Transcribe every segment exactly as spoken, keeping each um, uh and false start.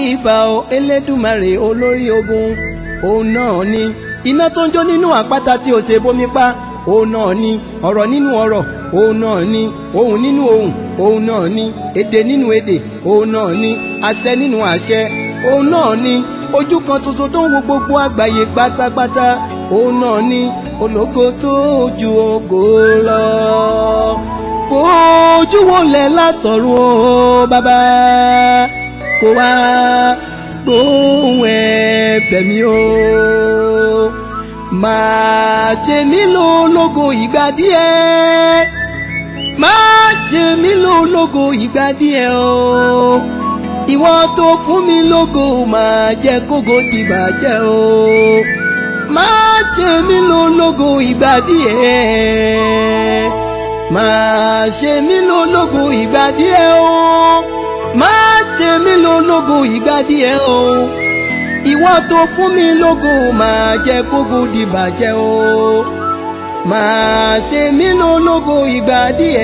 ìbà o Elédùmarè olórí ogun. Òun náà ni iná tó ń jó nínú àpáta tí ò ṣe bómi pa. Òun náà ni ọ̀rọ̀ nínú ọ̀rọ̀. Òun náà ni ohùn nínú ohùn. Òun náà ni èdè nínú èdè. Òun náà ni àṣẹ nínú àṣẹ. Òun náà ni ojú kan tuntun tó ń wo gbogbo àgbáyé pátápátá. Òun náà ni ológo tó ju ògo lọ. Ojú wo lẹ̀ látọ̀run o bàbá kó wá gbóhùn ẹ̀bẹ̀ mi o. Máa ṣe mí lólógo ìgbà díẹ̀. Máa ṣe mí lólógo ìgbà díẹ̀ o. Ìwọ tó fún mi lógo máa jẹ́ kógo dìbàjẹ́ o. Máa ṣe mí lólógo ìgbà díẹ̀. Máa ṣe mí lólógo ìgbà díẹ̀ o. Máa ṣe mí lólógo ìgbà díẹ̀ o. Ìwọ tó fún mi lógo máa jẹ́ kógo dìbàjẹ́ o. Máa ṣe mí lólógo ìgbà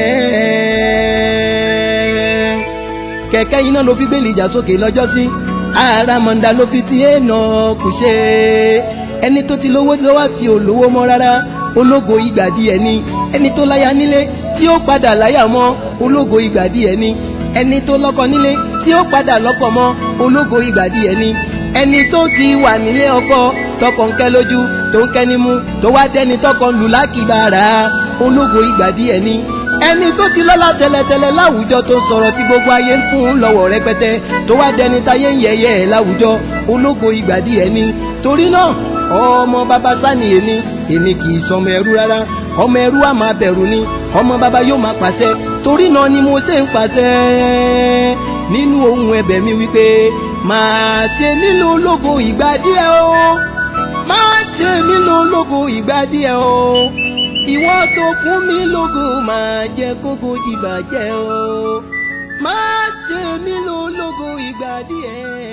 díẹ̀. Kẹ̀kẹ́ iná ló fi gbé Èlíjà sókè lọ́jọ́ sí. Àràmọ̀ǹdà ló fi ti Énọ́kù ṣe. Ẹni tó ti lówó lọ́wọ́ tí ò lówó mọ́ rárá. Ológo ìgbà díẹ̀ ni. Ẹni tó láya nílé tí ó padà láyà mọ́. Ológo ìgbà díẹ̀ ni. Ẹni tó lọ́kọ nílé tí ó padà lọ́kọ mọ́. Ológo ìgbà díẹ̀ ni. Ẹni tó ti wà nílé ọkọ tọkọ ń kẹ́ lójú tó ń kẹ́ nímú tó wá dẹni tọkọ lù lákìbára. Ológo ìgbà díẹ̀ ni. Ẹni tó ti lọ́lá tẹ́lẹ̀tẹ́lẹ̀ láwùjọ tó ń sọ̀rọ̀ tí gbogbo ayé ń fún un lọ́wọ́ rẹpẹtẹ tó wá dẹni táyé ń yẹ̀yẹ́ ẹ̀ láwùjọ. Ológo ìgbà díẹ̀ ni. Torí náà ọmọ bàbá sani èmi èmi kì í sọmọ ẹrú rárá. Ọmọ ẹrú á máa bẹ̀rù ni. Ọmọ bàbá yóò máa pàṣẹ. Torí náà ni mo ṣe ń pàṣẹ nínú ohùn ẹ̀bẹ̀ mi wípé máa ṣe mí lólógo ìgbà díẹ̀ o. Máa ṣe mí lólógo ìgbà díẹ̀ o. Ìwọ tó fún mi lógo máa jẹ́ kógo dìbàjẹ́ o. Máa ṣe mí lólógo ìgbà díẹ̀.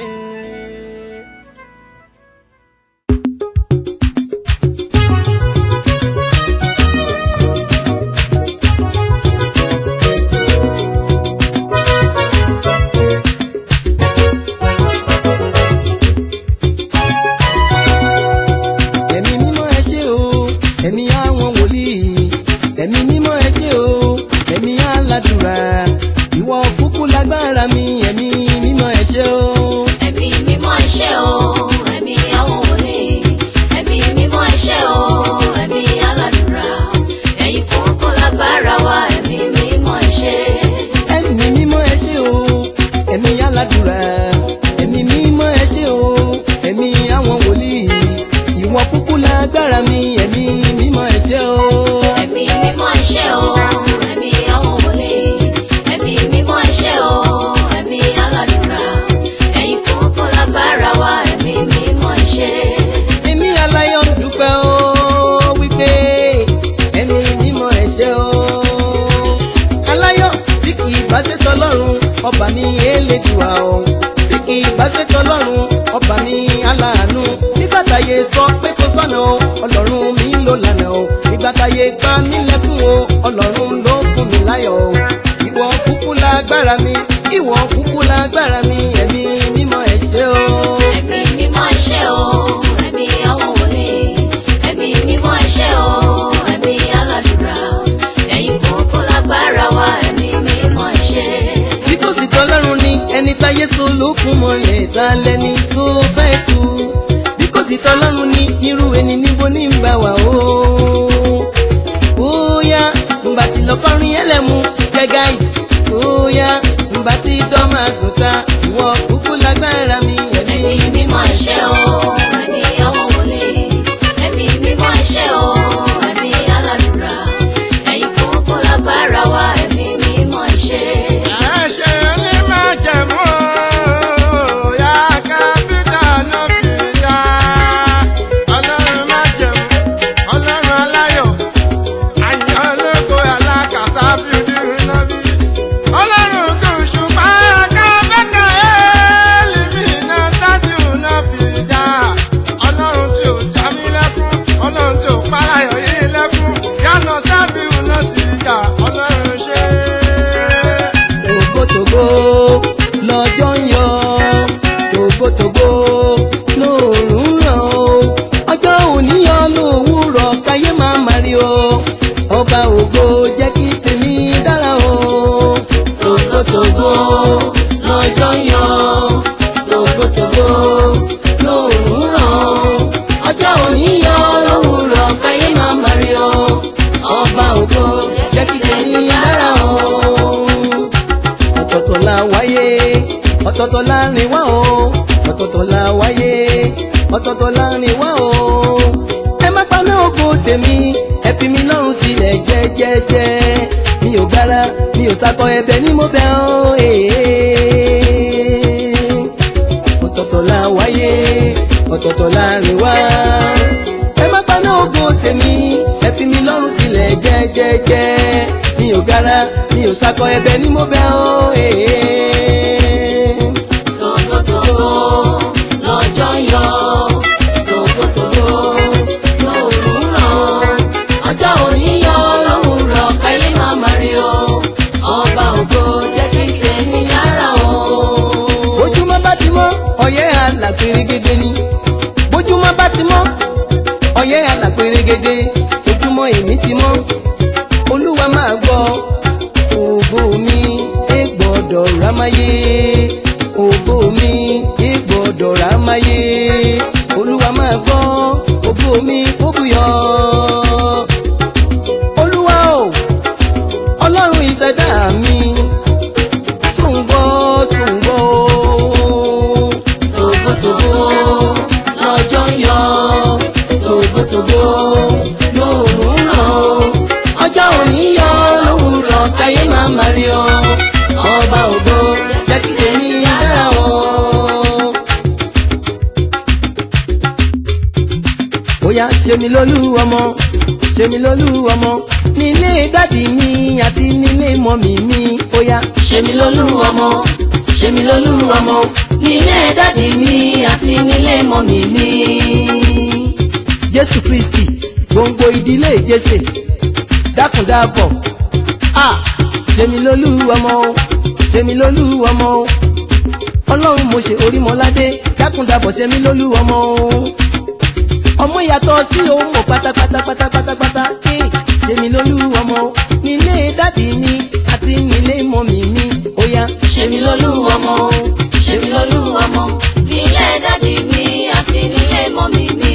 Ìwọ kúkú lágbára mi, ẹ̀mí mímọ́ ẹ ṣé o. Ẹ̀mí mímọ́ ẹ ṣé o, ẹ̀mí àwọn wòlíì. Ẹ̀mí mímọ́ ẹ ṣé o, ẹ̀mí aládùúrà. Ẹ̀yin kúkú lágbára wa, ẹ̀mí mímọ́ ẹ ṣé. Ẹ̀mí mímọ́ ẹ ṣé o, ẹ̀mí aládùúrà. Ẹ̀mí mímọ́ ẹ ṣé o, ẹ̀mí àwọn wòlíì. Ìwọ kúkú lágbára mi, ẹ̀mí mímọ́ ẹ ṣé o. Ẹ̀mí mímọ́ ẹ ṣé o, ẹ̀mí àwọn wòlíì. Ẹ̀mí mímọ́ ẹ ṣé o, ẹ̀mí aládùúrà. Ẹ̀yin kúkú lágbára wa, ẹ̀mí mímọ́ ẹ ṣé. Èmi aláyọ̀ dúpẹ́ o wípé ẹ̀mí mímọ́ ẹ ṣé o. Aláyọ̀ bí kì í bá ṣe tọlọ́run ọba mi Elédùà o. Bí kì í bá ṣe tọlọ́run ọba mi aláàánú. Nígbà táyé sọ pé kò sọ́nà o, Ọlọ́run mi ló lànà o. Nígbà táyé gbà mí lẹ́kún o, Ọlọ́run ló fún mi láyọ̀ o. Ìwọ kúkú lágbára mi, ìwọ kúkú lágbára mi, ẹ̀mí mímọ́ ẹ ṣé o. Ẹ̀mí mímọ́ ẹ ṣé o, ẹ̀mí àwọn wòlíì. Ẹ̀mí mímọ́ ẹ ṣé o, ẹ̀mí aládùúrà. Ẹ̀yin kúkú lágbára wa, ẹ̀mí mímọ́ ẹ ṣé. Bí kò sì tọ́lọ́run ni ẹni táyé so ló fún mọ́lẹ̀ ta lẹ́ni tó fẹ́ tu. Bí kò sì tọ́lọ́run ni irú ẹni níbo ní ń bá wà o. Bóyá ǹbà tí lọ́kọ́rin ẹlẹ́mu jẹ́ gáìtì. Bóyá ǹbà tí dán máa sùn ta. Ìwọ kúkú lágbára mi, ẹ̀mí Ẹ̀mí mímọ́ ẹ ṣé o, ẹ̀mí àwọn wòlíì. Ẹ̀mí mímọ́ ẹ ṣé o, ẹ̀mí aládùúrà. Ẹ̀yin kúkú lágbára wa, ẹ̀mí mímọ́ ẹ ṣé. Ẹ̀ṣẹ̀ ní májẹ̀mú ya kápítà nọ́bìrìyà. Ọlọ́run májẹ̀mú, Ọlọ́run aláyọ̀. Àyàn ológo alákàsá bíi nọ́bì. Ọlọ́run kò ṣùgbọ́n kábẹ́kà tògótògó lóòrùn ràn o ọjọ́ òní yọ lówùúrọ̀ káyé máa má rí o ọba ògo jẹ́ kí tèmi dára o. tògótògó lọ́jọ́ yọ tògótògó lóòrùn ràn ọjọ́ òní yọ lówùúrọ̀ káyé máa má rí o ọba ògo jẹ́ kí tèmi dára o. ọ̀tọ̀ọ̀tọ̀ la wáyé ọ̀tọ̀ọ̀tọ̀ la rìn wá o ọ̀tọ̀ọ̀tọ̀ la wáyé ọ̀tọ̀ọ̀tọ̀ la rìn wá o ẹ má paná ògo tèmi ẹ fi mi lọ́rùn sílẹ̀ jẹ́jẹ́jẹ́ mi ò gbára mi ò sakọ ẹ̀bẹ̀ ni mo bẹ̀ ọ́ ọ̀tọ̀ọ̀tọ̀ la wáyé ọ̀tọ̀ọ̀tọ̀ la rìn wá ẹ má paná ògo tèmi ẹ fi mi lọ́rùn sílẹ̀ jẹ́jẹ́jẹ́ mi ò gbára mi ò sakọ ẹ̀bẹ̀ ni mo bẹ̀ ọ́ tògótògó lọ́jọ́ yọ tògótògó lóòrùn ràn ọjọ́ òní yọ lówùúrọ̀ káyé máa má rí o ọba ògo jẹ́ kí tèmi dára o. bójúmọ́ bá ti mọ́ ọyẹ́ àlà pérégedé ni bójúmọ́ bá ti mọ́ ọyẹ́ àlà pérégedé ojúmọ́ èmi ti mọ́ olúwa máa gbọ́ ògo mi ẹ gbọ́dọ̀ rámáyé ògo mi ẹ gbọ́dọ̀ rámáyé olúwa máa gbọ́ ògo mi kó búyọ. olúwa o ọlọ́run ìṣẹ̀dá mi ṣùngbọ́ ṣùngbọ́ tògótògó lọ́jọ́ yọ tògótògó lóòrùn ràn ọjọ́ òní yọ lówùúrọ̀ káyé máa má rí o ọba ògo jẹ́ kí tèmi dára o. bóyá ṣe mi lólú ọmọ ṣe mi lólú ọmọ nílé dádì mi àti nílé mọ́mì mi bóyá ṣe mi lólú ọmọ ṣe mi lólú ọmọ nílé dádì mi àti nílé mọ́mì mi. jésù kristi gbòǹgbò ìdílé jésè dákúndábọ̀ ah ṣe mi lólú ọmọ ṣe mi lólú ọmọ ọlọ́run mo ṣe orímọládé dákúndábọ̀ ṣe mi lólú ọmọ ọmọ yàtọ̀ sí òun mọ̀ pátápátá pátápátá ṣe mi lólú ọmọ nílé dádì mi àti nílé mọ́mì mi ó yá. ṣe mi lólú ọmọ ṣe mi lólú ọmọ nílé dádì mi àti nílé mọ́mì mi.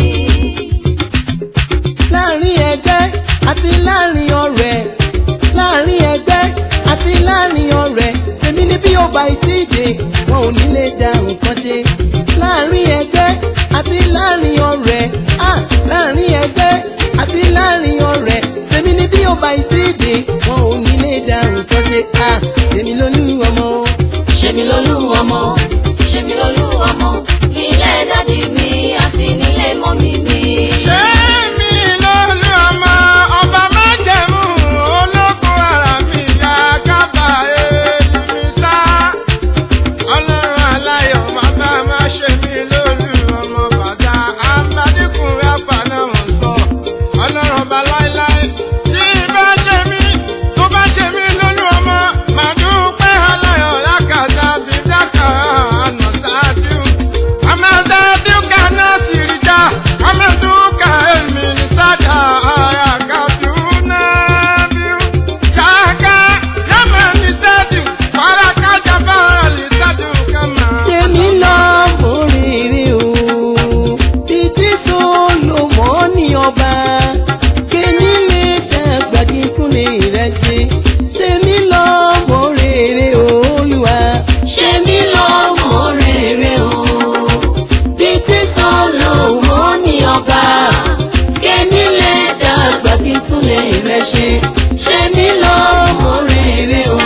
láàrin ẹgbẹ́ àti láàrin ọ̀rẹ́ láàrin ẹgbẹ́ àti láàrin ọ̀rẹ́ ṣèmi ní bí ó bá ìdíje wọn ò ní lè dá nǹkan ṣe láàrin ẹgbẹ́ àti láàrin ọ̀rẹ́ ah láàrin ẹgbẹ́ àti láàrin ọ̀rẹ́ ṣèmi ní bí ó bá ìdíje wọn ò ní lè dá nǹkan ṣe ah ṣèmi lólú ọmọ. ṣèmi lólú ọmọ ṣèmi lólú ọmọ nílé dádì mi àti nílé mọ́mì mi. ṣé mi lólú ọmọ ọba májẹ̀mú ológun ara mi ya kábà èlùmí sá ọlọ́run aláyọ̀ bàbá má ṣe mí lólú ọmọ bàdá àbádìkùnrin àbánáwọn sọ ọlọ́run ọba láíláí tí bá ṣe mí tó bá ṣe mí lólú ọmọ màdúpẹ́ aláyọ̀ rákàtà bí dákà àná sáájú àmọ́ sáájú kaná sì rí já àmọ́ dúkà èmi ní sádà ara kàdúnà bíú kàkà yàmà ní sádù wàrà kájà bára lè sádù kàmà. ṣe mí lọ́mọ rere o bíi tí Sólómọ́nì ọba kémi lè dàgbà kí n tún lè rẹ ṣe ṣe mí lọ́mọ rere o Olúwa. ṣe mí lọ́mọ rere o bíi tí Sólómọ́nì ọba kémi lè dàgbà kí n tún lè rẹ ṣe ṣe mí lọ́mọ rere o.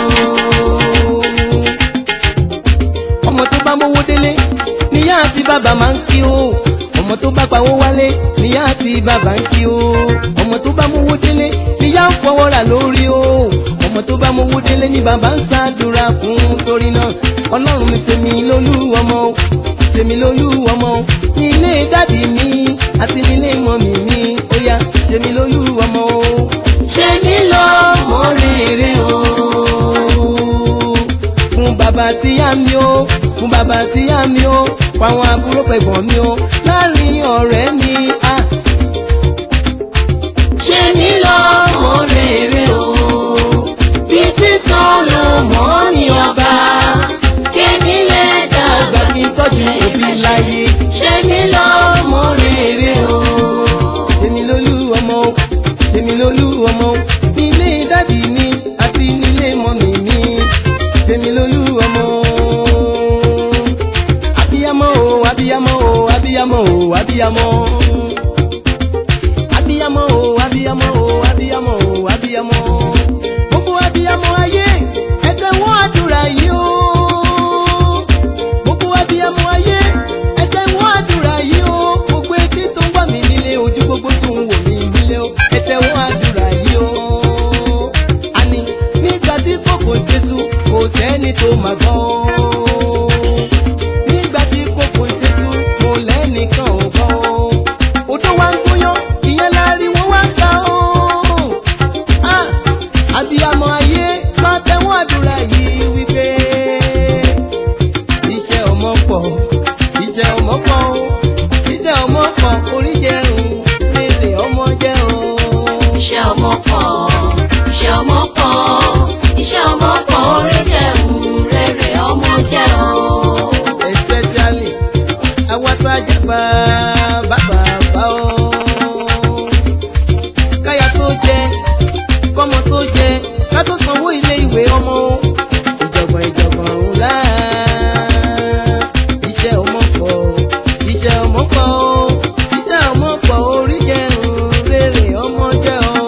ọmọ tó bá mówó délé níyà àti bàbá máa ń kí o ọmọ tó bá pawó wálé níyà àti bàbá ń kí o ọmọ tó bá mówó délé níyà ń fọwọ́ rà lórí o ọmọ tó bá mówó délé ní bàbá ń ṣàdúrà fún torí náà ọlọ́run mi ṣèmi lólú ọmọ ṣèmi lólú ọmọ nílé dádì mi àti nílé mọ́mì mi ó yá ṣèmi lólú ọmọ. ṣe mí lọ́mọ rere o fún bàbá tí yá mi o fún fún bàbá tíyá mi o fáwọn àbúrò pẹ̀gbọ́n mi o láàrin ọ̀rẹ́ mi. ṣe mí lọ́mọ rere o bí tí Sólómọ́nì ọba kémi lè dàgbà kí n tọ́jú òbí láyé. ṣe mí lọ́mọ rere o. Ṣèmi lólú ọmọ o Ṣèmi lólú ọmọ o nílé dádì mi àti nílé mọ́mì mi. Ṣèmi lólú ọmọ o. Abiyamọ o abiyamọ o abiyamọ o abiyamọ. Abiyamọ o abiyamọ o abiyamọ o abiyamọ. Gbogbo abiyamọ ayé ẹ tẹ́wọ́ àdúrà yìí o. Gbogbo abiyamọ ayé ẹ tẹ́wọ́ àdúrà yìí o. Gbogbo etí tó ń gbà mí nílé ojú gbogbo tó ń wò mí nílé o. Ẹ tẹ́wọ́ àdúrà yìí o. Àní nígbà tí kòkò ṣeṣu kò sẹ́ni tó máa gbọ́. Nígbà tí kòkò ṣeṣu mo lẹ́nìkan ò gbọ́. Odò wa ń gúnyán ìyẹn láàrin wọn wá ń ta o. Abiyamọ ayé máa tẹ́wọ́ àdúrà yìí wípé iṣẹ́ ọmọ pọ̀ iṣẹ́ ọmọ pọ̀ o iṣẹ́ ọmọ pọ̀ orí jẹun rere ọmọ jẹ́ o. iṣẹ́ ọmọ pọ̀ iṣẹ́ ọmọ pọ̀ iṣẹ́ ọmọ pọ̀ orí jẹun rere ọmọ jẹ́ o. Especially àwọn tájà bá bàbá bá o. Káyà tó jẹ kọ́mọ tó jẹ ká tó sanwó ilé ìwé ọmọ o. Ìjọ̀gbọ̀n ìjọ̀gbọ̀n ńlá iṣẹ́ ọmọ pọ̀ iṣẹ́ ọmọ pọ̀ o iṣẹ́ ọmọ pọ̀ orí jẹun rere ọmọ jẹ́ o.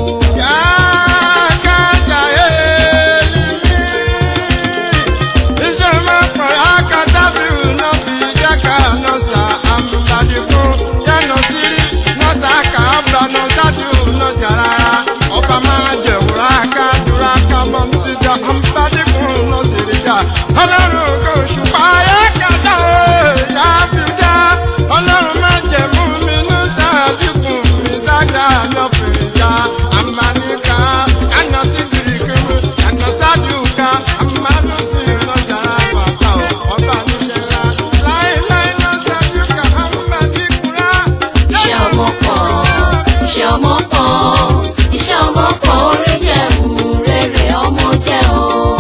Ọlọ́run kò ṣùpá ayé kàdá ìyá fi dá Ọlọ́run má jẹ̀ mú mi ní sàdíkù mi dáadáa lọ́fẹ̀ẹ́ ya àmàlíkà yànnà sí dìrìkìmù yànnà sádùúkà àmàlù sí ìrọ̀jà bàbá ọba níṣẹ́lá láéláé lọ sádùúkà àmàlíkùrá. iṣẹ́ ọmọ pọ̀ iṣẹ́ ọmọ pọ̀ iṣẹ́ ọmọ pọ̀ orí jẹun rere ọmọ jẹ́ o.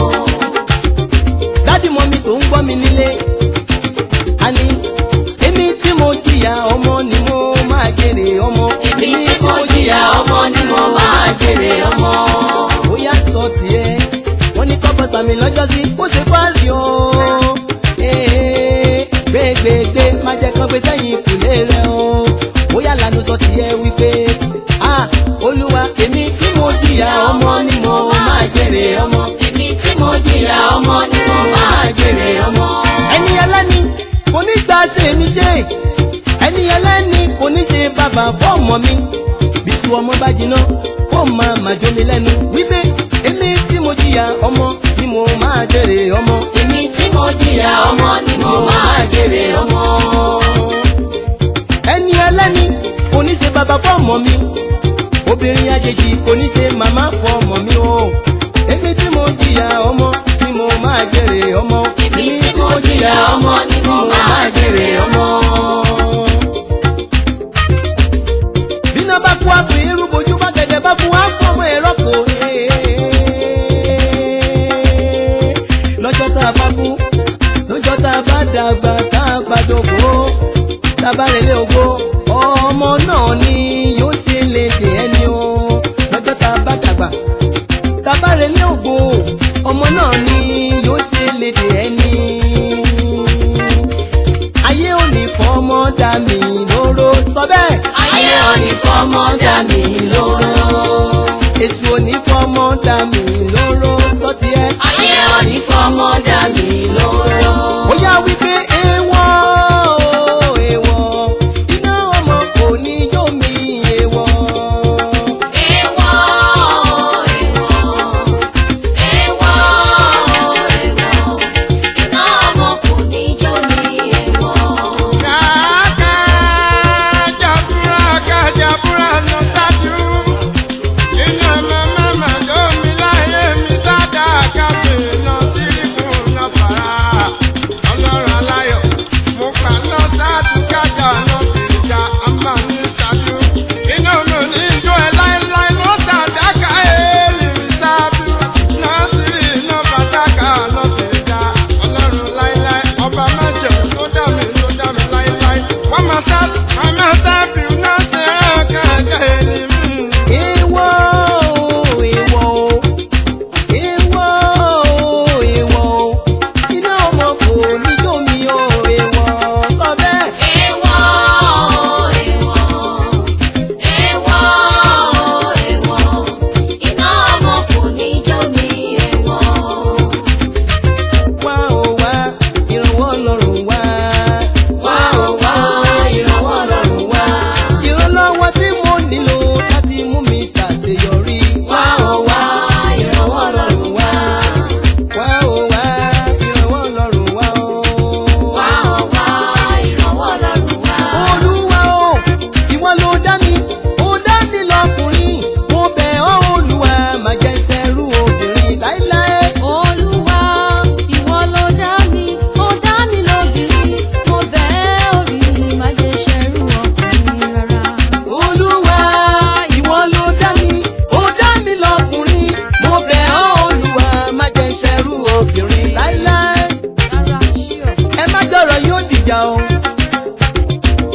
Dádì mọ́mì tó ń gbọ́ mi nílé àní èmi tí mo jìyà ọmọ ni mo máa jèrè ọmọ. èmi tí mo jìyà ọmọ ni mo máa jèrè ọmọ. Bóyá sọ tiẹ̀ wọ́n ní kọ́kọ́ sàmì lọ́jọ́ sí ó ṣe fáàrí o. Gbégbégbé má jẹ́ kán gbé sẹ́yìn ìkùlé rẹ̀ o. Bóyá lànà sọ tiẹ̀ wípé Olúwa èmi tí mo jìyà ọmọ ni mo máa jèrè ọmọ. èmi tí mo jìyà ọmọ ni mo máa jèrè ọmọ. Ẹni ẹlẹ́ni kò ní gbà ṣe mi ṣe ẹni ẹlẹ́ni kò ní ṣe bàbá fọ́ọ̀mọ́ mi. Bísú ọmọ bá jiná kó máa máa jó mi lẹ́nu wípé èmi tí mo jìyà ọmọ ni mo máa jèrè ọmọ. èmi tí mo jìyà ọmọ ni mo máa jèrè ọmọ. Ẹni ẹlẹ́ni kò ní ṣe bàbá fọ́ọ̀mọ́ mi. Obìnrin àjèjì kò ní ṣe màmá fọ́ọ̀mọ́ mi o. Èmi tí mo jìyà ọmọ ni mo máa jèrè ọmọ. èmi tí mo jìyà ọmọ ni mo máa jèrè ọmọ. Bíná bá kú àpò irú bojú bá gẹ̀dẹ̀ bá kú àpò ọmọ ẹ̀rọ kò ní. Lọ́jọ́ tá a bá kú lọ́jọ́ tá a bá dàgbà tá a gbàdógó tá a bá relé ògo ọmọ náà ni yóò ṣe lè dè ẹni o. Lọ́jọ́ tá a bá dàgbà tá a bá relé ògo ọmọ náà ni yóò ṣe lè dè ẹni. Ayé ò ní fọmọ dà mí lóró sọ bẹ́ẹ̀. ayé ò ní fọmọ dà mí lóró. Èṣù ò ní fọmọ dà mí lóró sọ tiẹ̀. ayé ò ní fọmọ dà mí lóró. Ó yá wípé èèwọ̀ èèwọ̀ iná ọmọ kò ní jó mi èèwọ̀. èèwọ̀ èèwọ̀ èèwọ̀ èèwọ̀ iná ọmọ kò ní jó mi èèwọ̀. Jabura kajabura no sadu ina mama madomi láyé mi sada kafe no siriku no para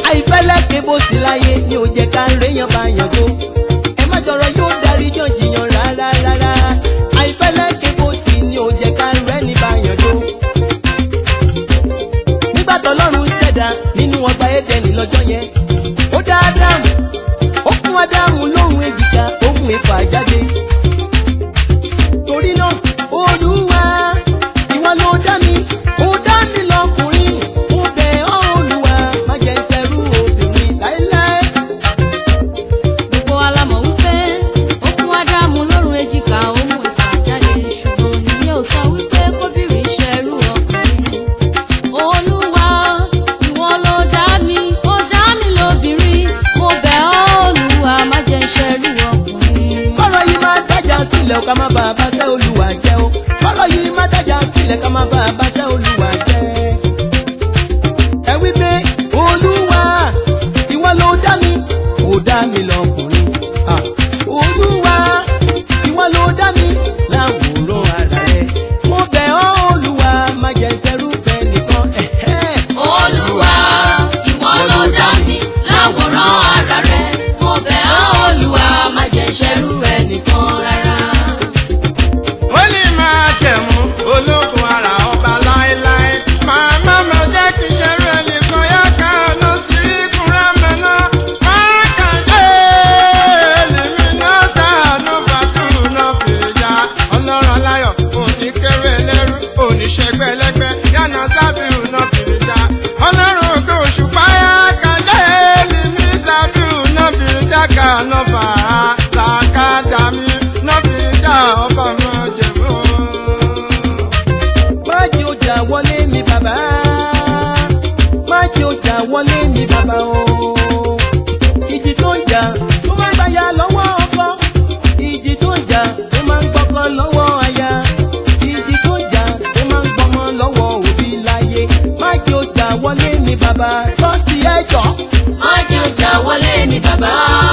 àìfẹ́lẹ́ kébò sí láyé ni ò jẹ́ ká réyàn bá yàn tó ẹ má jọ̀rọ̀ yóò darí jàn jiyàn rárá rárá àìfẹ́lẹ́ kébò sí ni ò jẹ́ ká rẹ́ni bá yàn tó. nígbà tọ́lọ́run ṣẹ̀dá nínú ọgbà Édẹ́nì lọ́jọ́ yẹn ó dá Ádámù ó fún Ádámù lóhùn èjìká ó mú ifá jáde. torí náà Olúwa ìwọ ló dá mi ó dá mi lọ́kùnrin ó bẹ̀ ọ́ Olúwa má jẹ́ n ṣẹrú obìnrin láéláé. Gbogbo wa la mọ̀ wípé ó fún Ádámù lórun èjìká ó mú ifá jáde ṣùgbọ́n ìyẹn ò sọ wípé kóbìnrin ṣẹrú ọkùnrin. Olúwa ìwọ ló dá mi ó dá mi lóbìnrin mo bẹ̀ ọ́ Olúwa má jẹ́ n ṣẹrú ọkùnrin. kọ́rọ̀ yìí má dájà sílẹ̀ ká má bàa bá ṣẹ́ Olúwa jẹ́ o kọ́rọ̀ yìí má dájà sílẹ̀ ká má bàa bá ṣẹ́ Olúwa jẹ́. ẹ wí pé Olúwa ìwọ ló dá mi ó dá mi lọ́kùnrin. Ah, Olúwa ìwọ ló dá mi láwòrán ara rẹ mo bẹ̀ ọ́ Olúwa má jẹ́ n ṣẹrú fẹ́ nìkan. Ẹ̀hẹ́. Olúwa ìwọ ló dá mi láwòrán ara rẹ mo bẹ̀ ọ́ Olúwa má jẹ́ n ṣẹrú ẹnìkan rárá. ó lè máa jẹ̀mú ológun ara ọba láéláé máa má má jẹ́ kí n ṣerú ẹnìkan yá ká lọ sí ìkúnra mẹ́ná máa kà jẹ́ èlìmí náà sàánú bàtú náà fìjà ọlọ́run aláyọ̀ òní kéré lẹ́rú òní ṣẹgbẹ́ lẹ́gbẹ́ yánà sábìrù náà fìjà ọlọ́run ògo òṣùpá yá ká jẹ́ èlìmí sábìrù náà fìjà ká náà fà á làkàdà mi náà fìjà ọba máa jẹ̀mú. má jẹ́ ó jà wọlé mi bàbá má jẹ́ ó jà wọlé mi bàbá o. ìjì tó ń jà tó máa ń gbàyà lọ́wọ́ ọkọ ìjì tó ń jà tó máa ń gbọ́kọ lọ́wọ́ aya ìjì tó ń jà tó máa ń gbọ́mọ lọ́wọ́ òbí láyé má jẹ́ ó jà wọlé mi bàbá sọ́ọ̀tì ẹ̀jọ̀. Má jẹ́ ó jà wọlé mi bàbá.